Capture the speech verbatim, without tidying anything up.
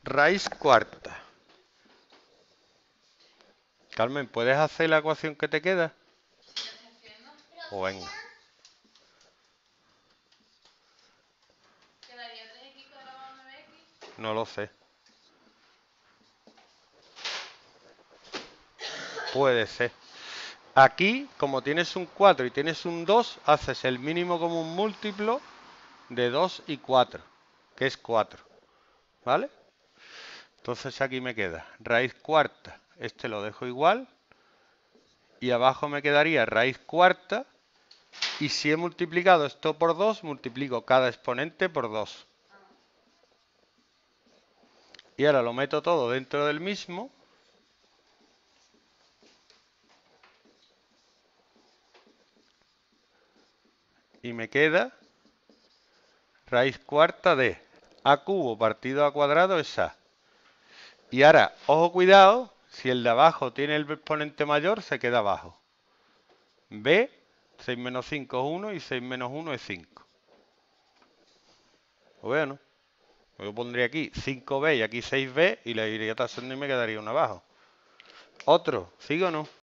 raíz cuarta. Carmen, ¿puedes hacer la ecuación que te queda? O venga. ¿Quedaría tres equis cuadrado nueve equis? No lo sé. Puede ser. Aquí, como tienes un cuatro y tienes un dos, haces el mínimo común múltiplo de dos y cuatro, que es cuatro. ¿Vale? Entonces aquí me queda raíz cuarta. Este lo dejo igual. Y abajo me quedaría raíz cuarta. Y si he multiplicado esto por dos, multiplico cada exponente por dos. Y ahora lo meto todo dentro del mismo. Y me queda raíz cuarta de a cubo partido a cuadrado es a. Y ahora, ojo cuidado, si el de abajo tiene el exponente mayor, se queda abajo. B, seis menos cinco es uno y seis menos uno es cinco. ¿Lo veo, no? Yo pondría aquí cinco b y aquí seis b y le iría tasando y me quedaría uno abajo. Otro, ¿sigue o no?